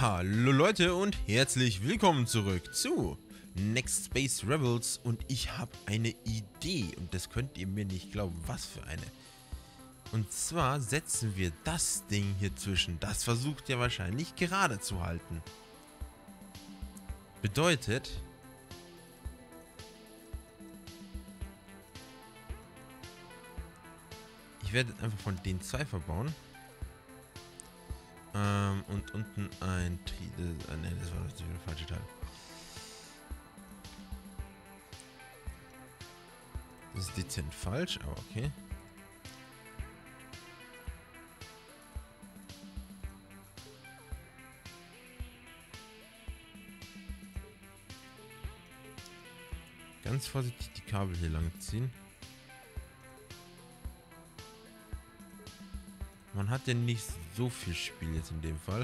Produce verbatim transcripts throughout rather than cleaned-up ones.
Hallo Leute und herzlich willkommen zurück zu Next Space Rebels und ich habe eine Idee und das könnt ihr mir nicht glauben, was für eine. Und zwar setzen wir das Ding hier zwischen, das versucht ja wahrscheinlich gerade zu halten. Bedeutet, ich werde einfach von den zwei verbauen. Ähm, und unten ein Tri... Äh, ne, das war das falsche Teil. Das ist dezent falsch, aber okay. Ganz vorsichtig die Kabel hier lang ziehen. Man hat ja nicht so viel Spiel jetzt in dem Fall.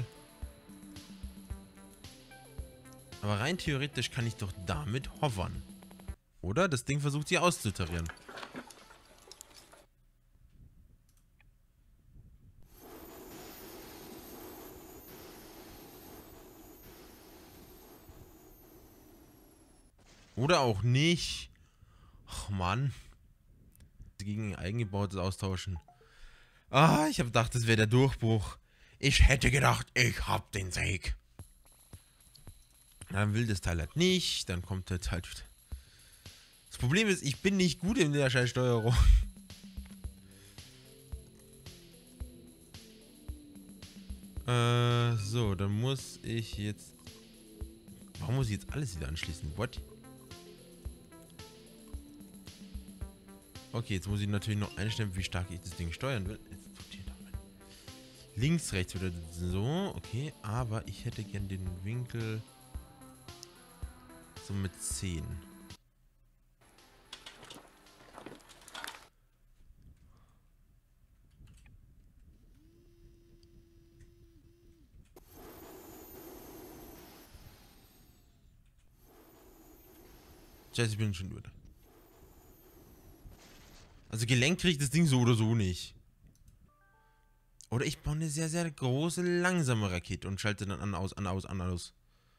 Aber rein theoretisch kann ich doch damit hovern. Oder? Das Ding versucht sie auszutarieren. Oder auch nicht. Ach Mann. Gegen ein eigengebautes austauschen. Ah, ich habe gedacht, das wäre der Durchbruch. Ich hätte gedacht, ich hab den Sieg. Dann will das Teil halt nicht. Dann kommt das halt wieder. Das Problem ist, ich bin nicht gut in der Scheißsteuerung. äh, so, dann muss ich jetzt... Warum muss ich jetzt alles wieder anschließen? What? Okay, jetzt muss ich natürlich noch einstellen, wie stark ich das Ding steuern will. Links, rechts wieder so, okay, aber ich hätte gern den Winkel so mit zehn. Scheiße, ich bin schon über. Also gelenkt kriege ich das Ding so oder so nicht. Oder ich baue eine sehr, sehr große, langsame Rakete und schalte dann an, aus, an, aus, an, aus.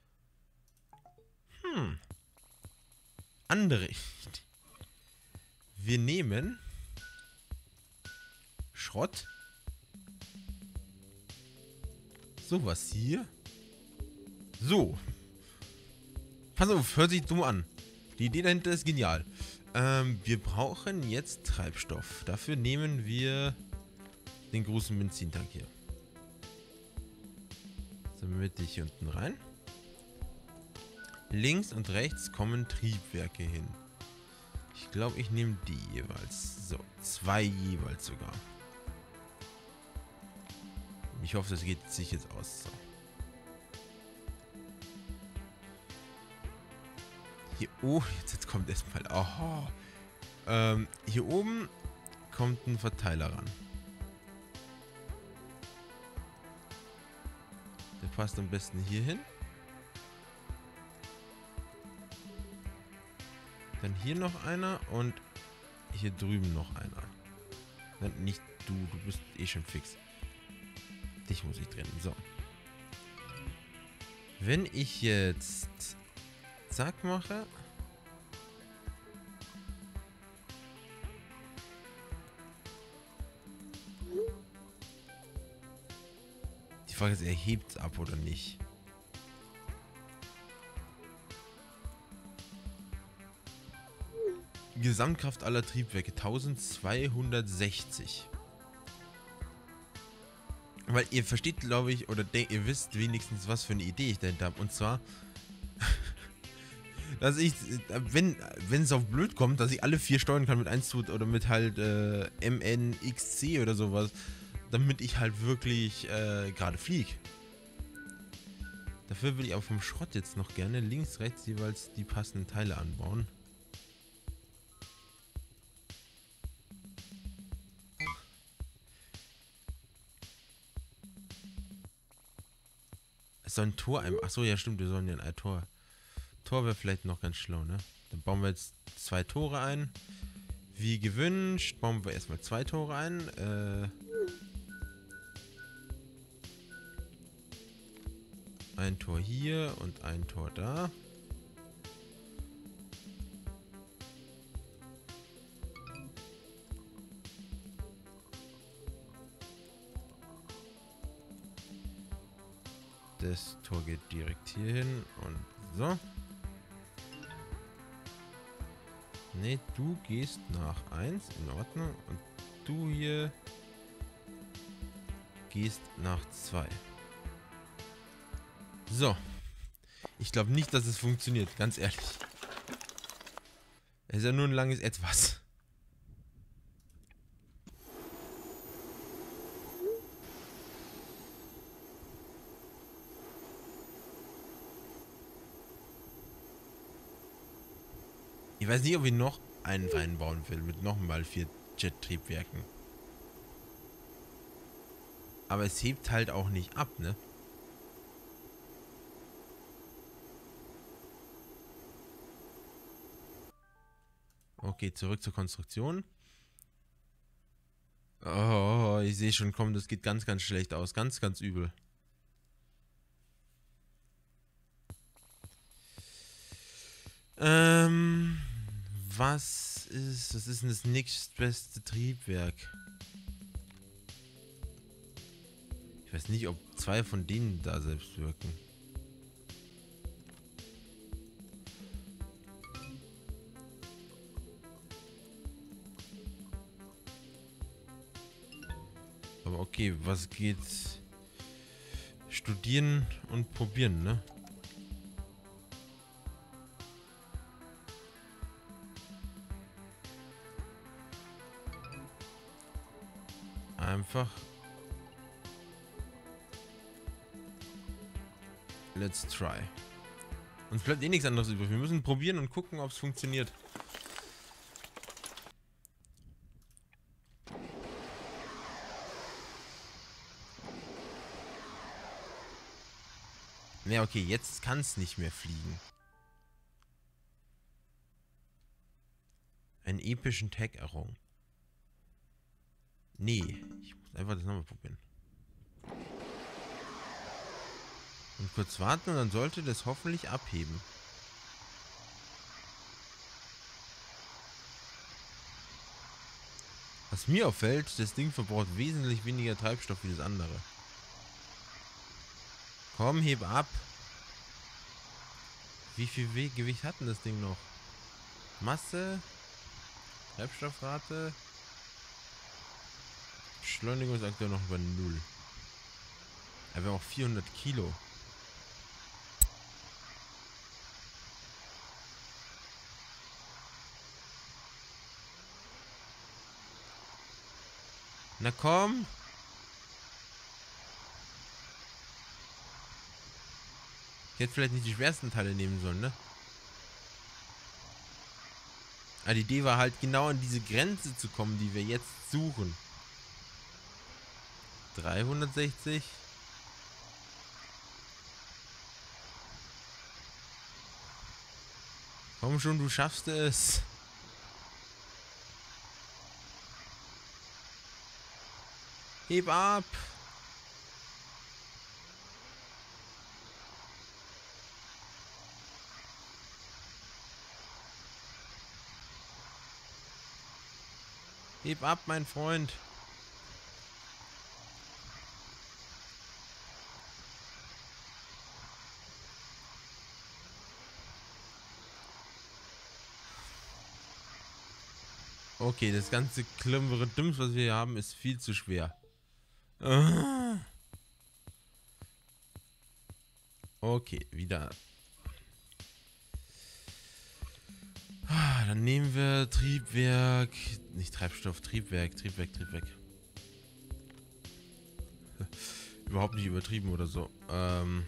Hm. Andere. Wir nehmen Schrott. Sowas hier. So. Pass auf, hört sich dumm an. Die Idee dahinter ist genial. Ähm, wir brauchen jetzt Treibstoff. Dafür nehmen wir den großen Benzintank hier. So, mittig hier unten rein. Links und rechts kommen Triebwerke hin. Ich glaube, ich nehme die jeweils. So, zwei jeweils sogar. Ich hoffe, das geht sich jetzt aus. So. Hier, oh, jetzt, jetzt kommt erstmal. Oh, ähm, hier oben kommt ein Verteiler ran. Der passt am besten hier hin. Dann hier noch einer und hier drüben noch einer. Nein, nicht du, du bist eh schon fix. Dich muss ich trennen. So. Wenn ich jetzt zack mache. Die Frage ist, er hebt es ab oder nicht. Gesamtkraft aller Triebwerke eintausendzweihundertsechzig. Weil ihr versteht, glaube ich, oder denkt, ihr wisst wenigstens, was für eine Idee ich dahinter habe. Und zwar, dass ich, wenn wenn es auf blöd kommt, dass ich alle vier steuern kann mit eins oder mit halt äh, M N X C oder sowas, damit ich halt wirklich äh, gerade fliege. Dafür will ich auch vom Schrott jetzt noch gerne links, rechts jeweils die passenden Teile anbauen. Es soll ein Tor ein. Achso, ja stimmt, wir sollen ja ein Tor. Tor wäre vielleicht noch ganz schlau, ne? Dann bauen wir jetzt zwei Tore ein. Wie gewünscht, bauen wir erstmal zwei Tore ein. Äh Ein Tor hier und ein Tor da. Das Tor geht direkt hier hin und so. Ne, du gehst nach eins, in Ordnung. Und du hier gehst nach zwei. So. Ich glaube nicht, dass es funktioniert, ganz ehrlich. Es ist ja nur ein langes Etwas. Ich weiß nicht, ob ich noch einen reinbauen will mit nochmal vier Jet-Triebwerken. Aber es hebt halt auch nicht ab, ne? Okay, zurück zur Konstruktion. Oh, ich sehe schon, komm, das geht ganz, ganz schlecht aus. Ganz, ganz übel. Ähm, was ist, was ist denn das nächstbeste Triebwerk? Ich weiß nicht, ob zwei von denen da selbst wirken. Aber okay, was geht? Studieren und probieren, ne? Einfach. Let's try. Uns bleibt eh nichts anderes übrig. Wir müssen probieren und gucken, ob es funktioniert. Ja, okay, jetzt kann es nicht mehr fliegen. Einen epischen Tag errungen. Nee, ich muss einfach das nochmal probieren. Und kurz warten und dann sollte das hoffentlich abheben. Was mir auffällt, das Ding verbraucht wesentlich weniger Treibstoff wie das andere. Komm, heb ab. Wie viel We- Gewicht hat denn das Ding noch? Masse, Treibstoffrate, Beschleunigung ist aktuell noch bei null. Aber auch vierhundert Kilo. Na komm! Ich hätte vielleicht nicht die schwersten Teile nehmen sollen, ne? Aber die Idee war halt genau an diese Grenze zu kommen, die wir jetzt suchen. dreihundertsechzig. Komm schon, du schaffst es. Heb ab. Heb ab, mein Freund. Okay, das ganze klimpere Dims, was wir hier haben, ist viel zu schwer. Okay, wieder. Dann nehmen wir Triebwerk. Nicht Treibstoff, Triebwerk, Triebwerk, Triebwerk. Überhaupt nicht übertrieben oder so. Ähm.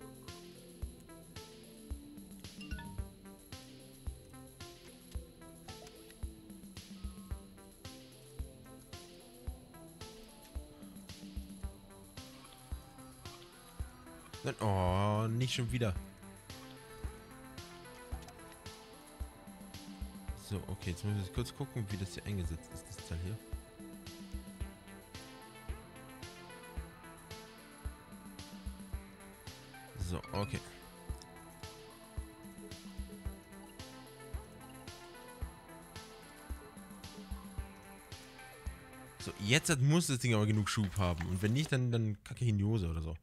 Oh, nicht schon wieder. So, okay, jetzt müssen wir kurz gucken, wie das hier eingesetzt ist, das Teil hier. So, okay. So, jetzt muss das Ding aber genug Schub haben. Und wenn nicht, dann, dann kacke ich in die Hose oder so.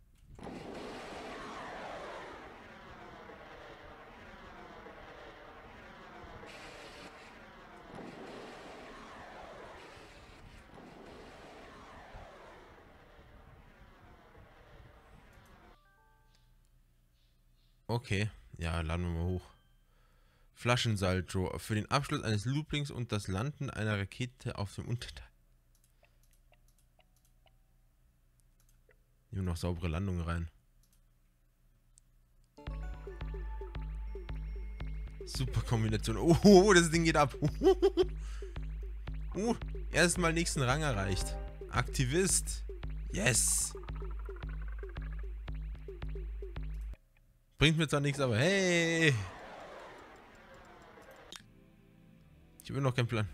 Okay, ja, laden wir mal hoch. Flaschensalto für den Abschluss eines Loopings und das Landen einer Rakete auf dem Unterteil. Nehmen noch saubere Landungen rein. Super Kombination. Oh, das Ding geht ab. Uh, erstmal nächsten Rang erreicht. Aktivist. Yes. Bringt mir zwar nichts, aber hey. Ich habe noch keinen Plan.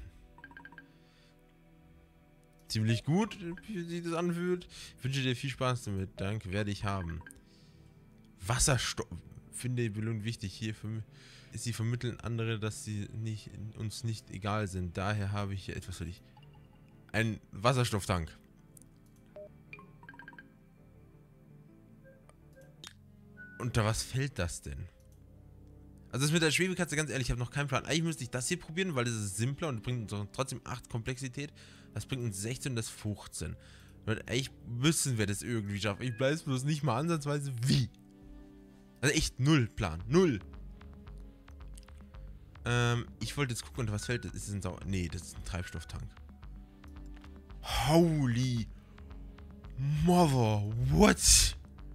Ziemlich gut, wie sich das anfühlt. Ich wünsche dir viel Spaß damit. Danke, werde ich haben. Wasserstoff. Finde die Belohnung wichtig. Hier für, sie vermitteln andere, dass sie nicht, uns nicht egal sind. Daher habe ich hier etwas für dich. Ein Wasserstofftank. Unter was fällt das denn? Also das mit der Schwebekatze, ganz ehrlich, ich habe noch keinen Plan. Eigentlich müsste ich das hier probieren, weil das ist simpler und bringt uns trotzdem acht Komplexität. Das bringt uns sechzehn und das fünfzehn. Und eigentlich müssen wir das irgendwie schaffen. Ich weiß bloß nicht mal ansatzweise wie. Also echt null Plan. Null. Ähm, ich wollte jetzt gucken, unter was fällt das? Ist es ein Sau... Nee, das ist ein Treibstofftank. Holy Mother, what?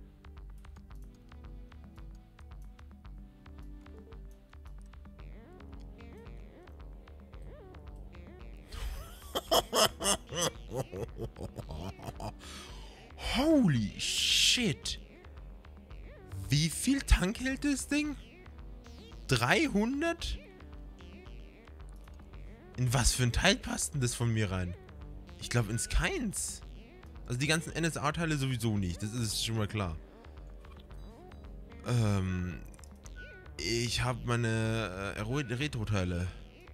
Holy shit. Wie viel Tank hält das Ding? dreihundert? In was für ein Teil passt denn das von mir rein? Ich glaube ins keins. Also die ganzen N S A-Teile sowieso nicht. Das ist schon mal klar. Ähm... Ich habe meine äh, Retro-Teile.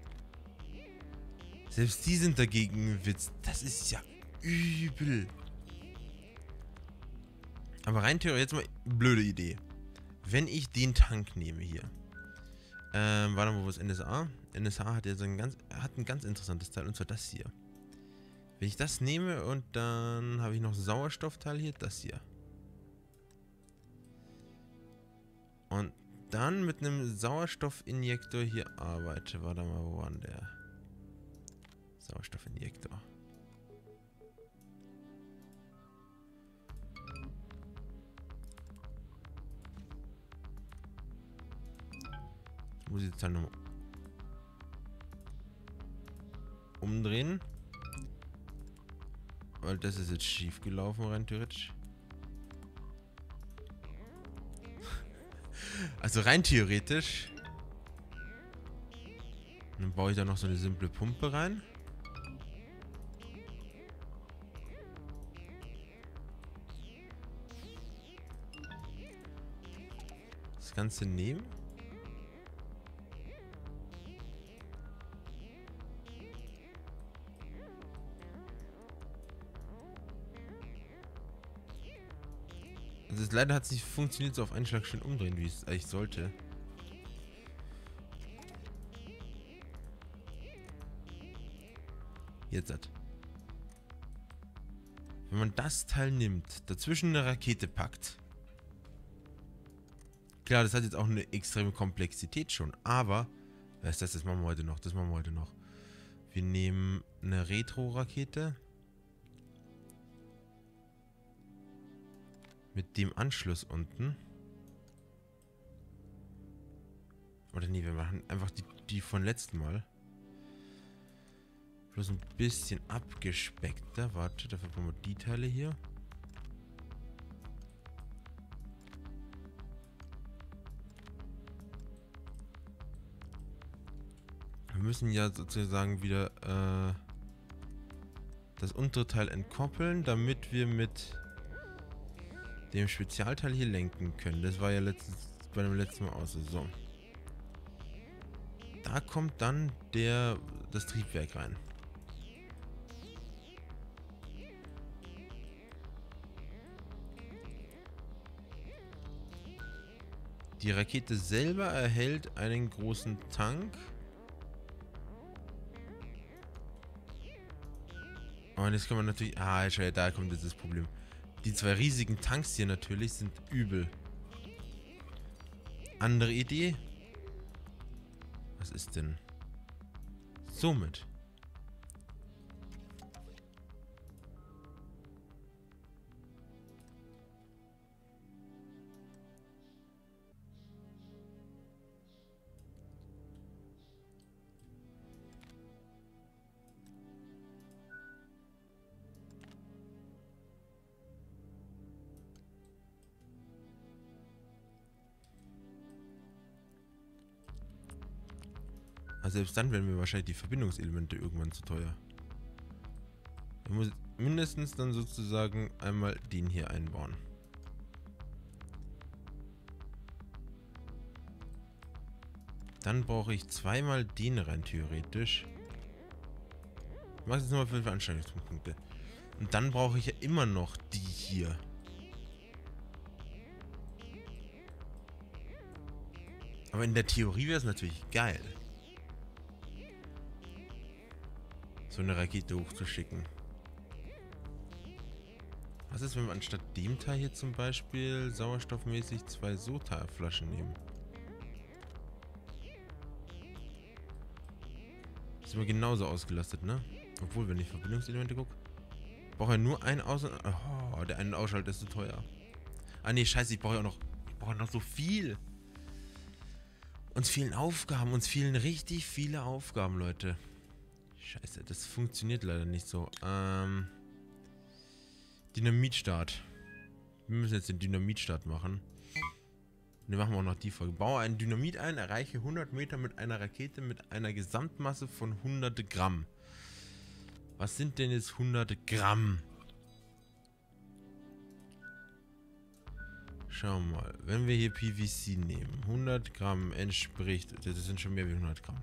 Selbst die sind dagegen ein Witz. Das ist ja übel. Aber rein theoretisch jetzt mal blöde Idee. Wenn ich den Tank nehme hier. Ähm, warte mal, wo ist N S A? N S A hat ja so ein ganz, hat ein ganz interessantes Teil, und zwar das hier. Wenn ich das nehme und dann habe ich noch Sauerstoffteil hier, das hier. Und dann mit einem Sauerstoffinjektor hier arbeite. Warte mal, wo war denn der? Sauerstoffinjektor. Muss ich jetzt halt nochmal umdrehen. Weil das ist jetzt schief gelaufen, rein theoretisch. Also rein theoretisch. Dann baue ich da noch so eine simple Pumpe rein. Das Ganze nehmen. Also das, leider hat es nicht funktioniert, so auf einen Schlag schön umdrehen, wie es eigentlich sollte. Jetzt hat. Wenn man das Teil nimmt, dazwischen eine Rakete packt. Klar, das hat jetzt auch eine extreme Komplexität schon, aber was ist das? Das machen wir heute noch. Das machen wir heute noch. Wir nehmen eine Retro-Rakete. Mit dem Anschluss unten. Oder nee, wir machen einfach die, die von letzten Mal. Bloß ein bisschen abgespeckter. Warte, dafür brauchen wir die Teile hier. Wir müssen ja sozusagen wieder äh, das untere Teil entkoppeln, damit wir mit dem Spezialteil hier lenken können. Das war ja letztens, bei dem letzten Mal auch so. So. Da kommt dann der, das Triebwerk rein. Die Rakete selber erhält einen großen Tank. Und jetzt kann man natürlich... Ah, schau, da kommt jetzt das Problem. Die zwei riesigen Tanks hier natürlich sind übel. Andere Idee? Was ist denn? Somit. Also selbst dann werden mir wahrscheinlich die Verbindungselemente irgendwann zu teuer. Ich muss mindestens dann sozusagen einmal den hier einbauen. Dann brauche ich zweimal den rein theoretisch. Ich mache jetzt nochmal fünf Veranstaltungspunkte. Und dann brauche ich ja immer noch die hier. Aber in der Theorie wäre es natürlich geil, so eine Rakete hochzuschicken. Was ist, wenn wir anstatt dem Teil hier zum Beispiel sauerstoffmäßig zwei Sota-Flaschen nehmen? Ist immer genauso ausgelastet, ne? Obwohl, wenn ich Verbindungselemente gucke, brauche ja nur einen Aus... Oh, der einen Ausschalter ist zu teuer. Ah ne, scheiße, ich brauche ja auch noch... Ich brauche noch so viel. Uns fehlen Aufgaben, uns fehlen richtig viele Aufgaben, Leute. Scheiße, das funktioniert leider nicht so. Ähm... Dynamitstart. Wir müssen jetzt den Dynamitstart machen. Und dann machen wir auch noch die Folge. Baue ein Dynamit ein, erreiche hundert Meter mit einer Rakete mit einer Gesamtmasse von hundert Gramm. Was sind denn jetzt hundert Gramm? Schauen wir mal. Wenn wir hier P V C nehmen, hundert Gramm entspricht, das sind schon mehr wie hundert Gramm.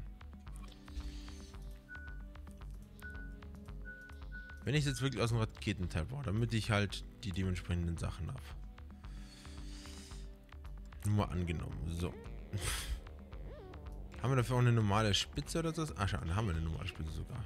Wenn ich jetzt wirklich aus dem Raketenteil baue, damit ich halt die dementsprechenden Sachen habe. Nur mal angenommen. So. Haben wir dafür auch eine normale Spitze oder so? Ah, schau, da haben wir eine normale Spitze sogar.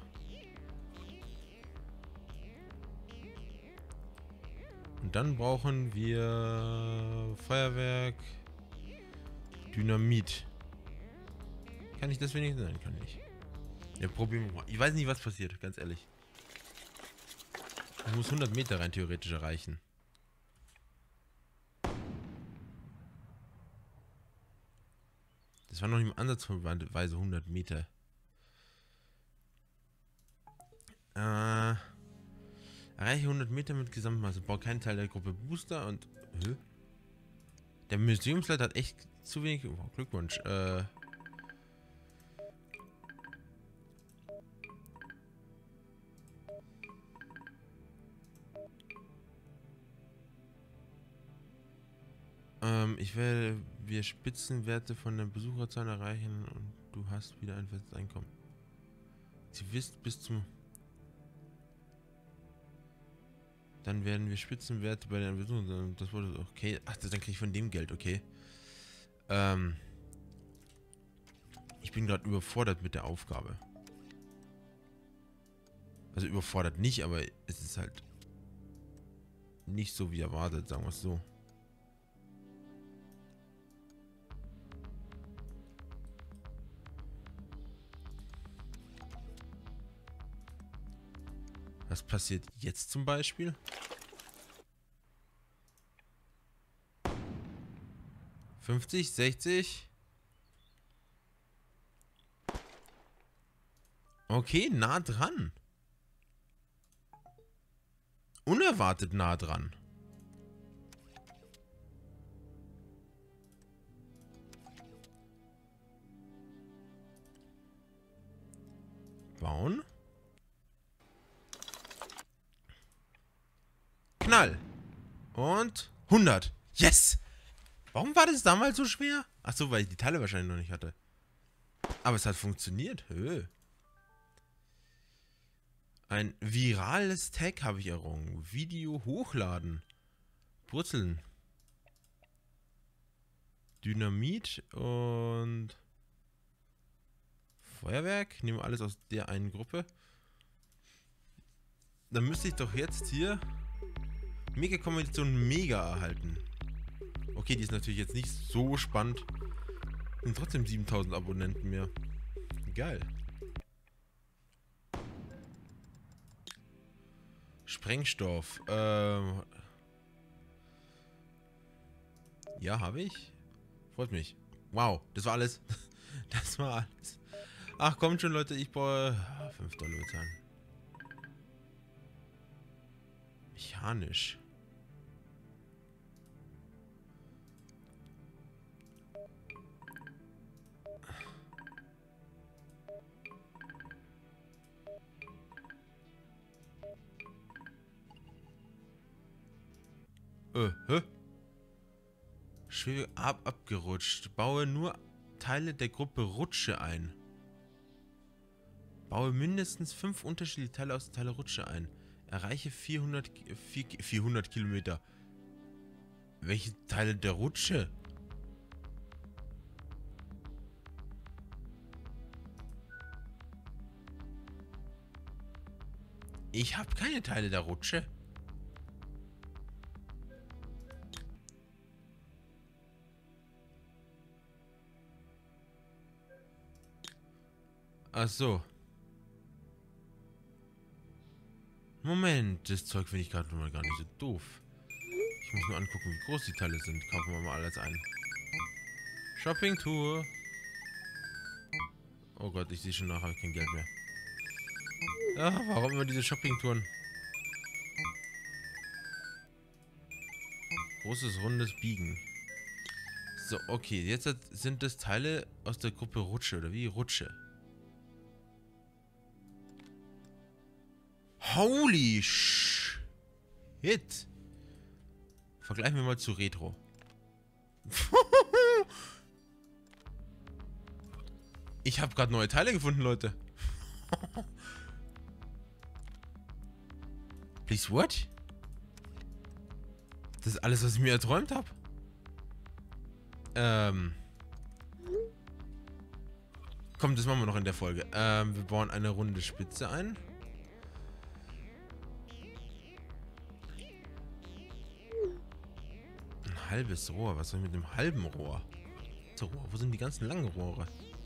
Und dann brauchen wir Feuerwerk, Dynamit. Kann ich das wenigstens? Nein, kann ich. Ja, probieren wir mal. Ich weiß nicht, was passiert, ganz ehrlich. Ich muss hundert Meter rein theoretisch erreichen. Das war noch nicht im Ansatzweise hundert Meter. Äh, erreiche hundert Meter mit Gesamtmasse. Bau keinen Teil der Gruppe Booster und... Hä? Der Museumsleiter hat echt zu wenig... Oh, Glückwunsch. Äh... Ähm, ich werde wir Spitzenwerte von der Besucherzahl erreichen und du hast wieder ein festes Einkommen. Sie wisst bis zum... Dann werden wir Spitzenwerte bei den Besuchern. Das wurde okay. Ach, dann kriege ich von dem Geld, okay. Ähm... Ich bin gerade überfordert mit der Aufgabe. Also überfordert nicht, aber es ist halt nicht so wie erwartet, sagen wir es so. Was passiert jetzt zum Beispiel? fünfzig, sechzig. Okay, nah dran. Unerwartet nah dran. Bauen. Knall. Und hundert. Yes! Warum war das damals so schwer? Achso, weil ich die Teile wahrscheinlich noch nicht hatte. Aber es hat funktioniert. Höh. Ein virales Tag habe ich errungen. Video hochladen. Brutzeln. Dynamit und Feuerwerk. Nehmen wir alles aus der einen Gruppe. Dann müsste ich doch jetzt hier Mega-Kombination Mega erhalten. Okay, die ist natürlich jetzt nicht so spannend. Sind trotzdem siebentausend Abonnenten mehr. Geil. Sprengstoff. Ähm ja, habe ich. Freut mich. Wow, das war alles. Das war alles. Ach, kommt schon, Leute. Ich brauche fünf Dollar bezahlen. Mechanisch. Äh, hä? Schwebe ab, abgerutscht. Baue nur Teile der Gruppe Rutsche ein. Baue mindestens fünf unterschiedliche Teile aus der Teile Rutsche ein. Erreiche vierhundert, vierhundert Kilometer. Welche Teile der Rutsche? Ich habe keine Teile der Rutsche. Ach so. Moment, das Zeug finde ich gerade mal gar nicht so doof. Ich muss nur angucken, wie groß die Teile sind. Kaufen wir mal alles ein. Shopping-Tour. Oh Gott, ich sehe schon nachher kein Geld mehr. Ja, warum immer diese Shopping-Touren? Großes, rundes Biegen. So, okay, jetzt sind das Teile aus der Gruppe Rutsche, oder wie? Rutsche. Holy shit. Vergleichen wir mal zu Retro. Ich habe gerade neue Teile gefunden, Leute. Please, what? Das ist alles, was ich mir erträumt habe. Ähm. Komm, das machen wir noch in der Folge. Ähm, wir bauen eine runde Spitze ein. Ein halbes Rohr. Was soll ich mit dem halben Rohr? Das Rohr. Wo sind die ganzen langen Rohre?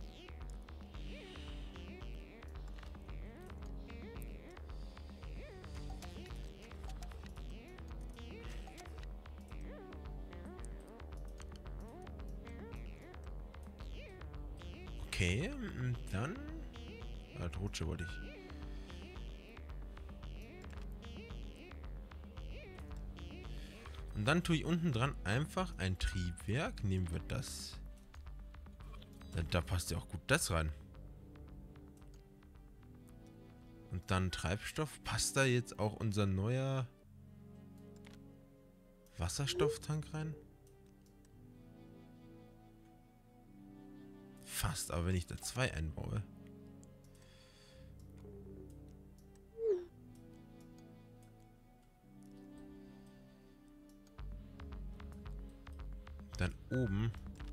Okay, dann... Ah, Rutsche wollte ich. Und dann tue ich unten dran einfach ein Triebwerk. Nehmen wir das. Da, da passt ja auch gut das rein. Und dann Treibstoff. Passt da jetzt auch unser neuer Wasserstofftank rein? Fast, aber wenn ich da zwei einbaue. Dann oben.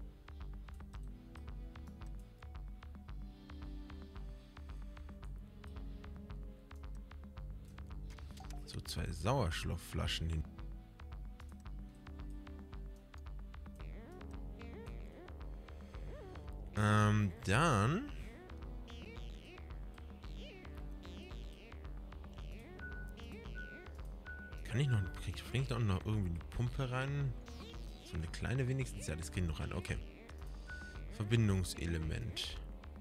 So zwei Sauerstoffflaschen hin. Ähm, dann... Kann ich noch... Bringe ich da noch irgendwie eine Pumpe rein? So eine kleine wenigstens? Ja, das kriegen noch rein. Okay. Verbindungselement.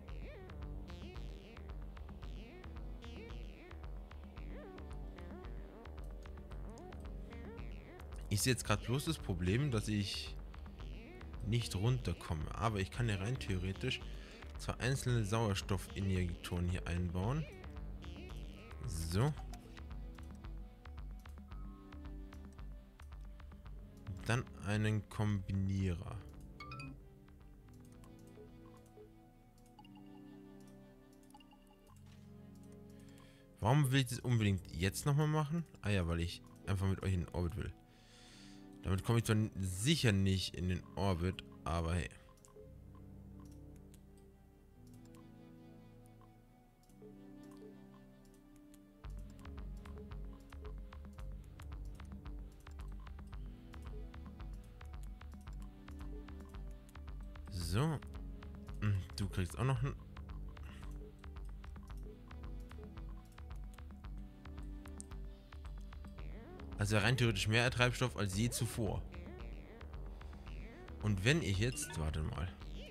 Ich sehe jetzt gerade bloß das Problem, dass ich nicht runterkomme. Aber ich kann ja rein theoretisch zwei einzelne Sauerstoffinjektoren hier einbauen. So. Dann einen Kombinierer. Warum will ich das unbedingt jetzt nochmal machen? Ah ja, weil ich einfach mit euch in den Orbit will. Damit komme ich zwar sicher nicht in den Orbit, aber hey. So. Du kriegst auch noch einen. Also rein theoretisch mehr Treibstoff als je zuvor. Und wenn ich jetzt, warte mal,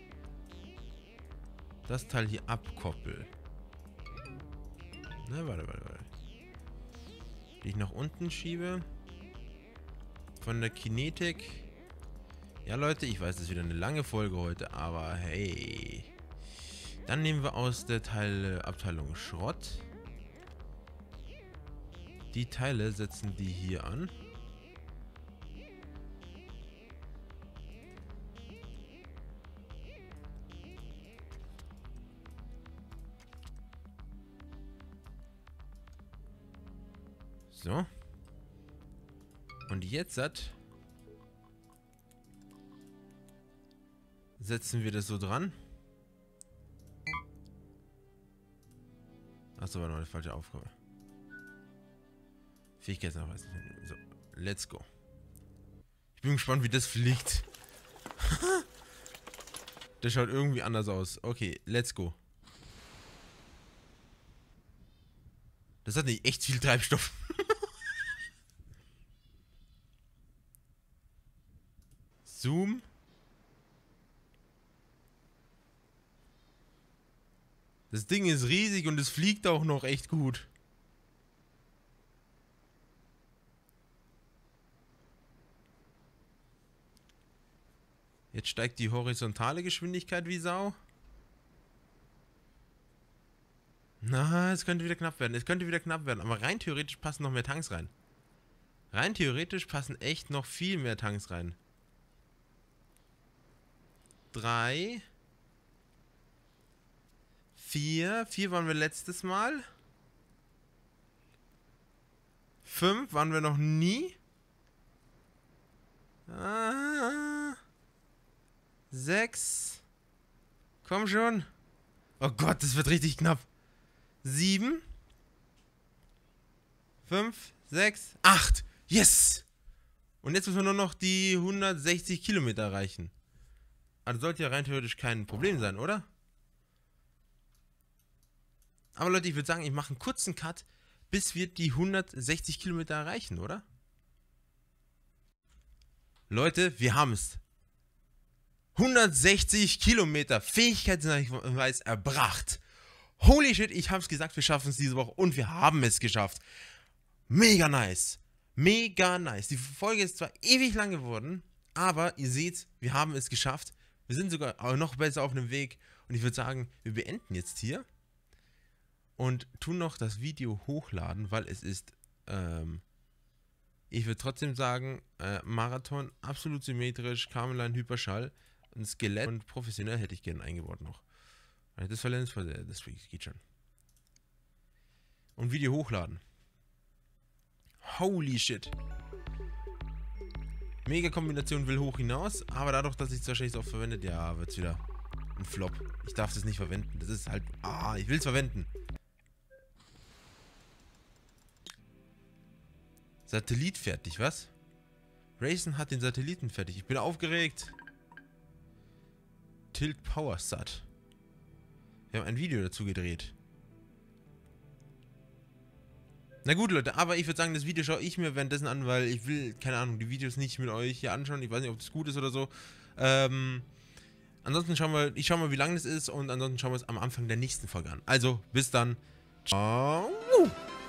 das Teil hier abkoppel. Na, warte, warte, warte. Die ich nach unten schiebe. Von der Kinetik. Ja, Leute, ich weiß, das ist wieder eine lange Folge heute, aber hey. Dann nehmen wir aus der Teilabteilung Schrott. Die Teile setzen die hier an. So. Und jetzt hat setzen wir das so dran. Achso, war noch eine falsche Aufgabe. Fähigkeitsnachweis. So, let's go. Ich bin gespannt, wie das fliegt. Das schaut irgendwie anders aus. Okay, let's go. Das hat nicht echt viel Treibstoff. Zoom. Das Ding ist riesig und es fliegt auch noch echt gut. Jetzt steigt die horizontale Geschwindigkeit wie Sau. Na, es könnte wieder knapp werden. Es könnte wieder knapp werden. Aber rein theoretisch passen noch mehr Tanks rein. Rein theoretisch passen echt noch viel mehr Tanks rein. Drei. Vier. Vier waren wir letztes Mal. Fünf waren wir noch nie. Ah. Sechs. Komm schon. Oh Gott, das wird richtig knapp. Sieben. Fünf. Sechs. Acht. Yes. Und jetzt müssen wir nur noch die hundertsechzig Kilometer erreichen. Also sollte ja rein theoretisch kein Problem sein, oder? Aber Leute, ich würde sagen, ich mache einen kurzen Cut, bis wir die hundertsechzig Kilometer erreichen, oder? Leute, wir haben es. hundertsechzig Kilometer Fähigkeitsnachweis erbracht. Holy shit, ich habe es gesagt, wir schaffen es diese Woche und wir haben es geschafft. Mega nice. Mega nice. Die Folge ist zwar ewig lang geworden, aber ihr seht, wir haben es geschafft. Wir sind sogar auch noch besser auf einem Weg und ich würde sagen, wir beenden jetzt hier und tun noch das Video hochladen, weil es ist, ähm, ich würde trotzdem sagen, äh, Marathon, absolut symmetrisch, Kameline, Hyperschall, ein Skelett und professionell hätte ich gerne eingebaut noch. Das Verlängernis, das geht schon. Und Video hochladen. Holy shit. Mega Kombination will hoch hinaus, aber dadurch, dass ich es wahrscheinlich so oft verwendet, ja, wird es wieder ein Flop. Ich darf das nicht verwenden. Das ist halt, ah, ich will es verwenden. Satellit fertig, was? Rayson hat den Satelliten fertig. Ich bin aufgeregt. Tilt Power Sat. Wir haben ein Video dazu gedreht. Na gut, Leute, aber ich würde sagen, das Video schaue ich mir währenddessen an, weil ich will, keine Ahnung, die Videos nicht mit euch hier anschauen. Ich weiß nicht, ob das gut ist oder so. Ähm, ansonsten schauen wir, ich schaue mal, wie lang das ist und ansonsten schauen wir es am Anfang der nächsten Folge an. Also, bis dann. Ciao.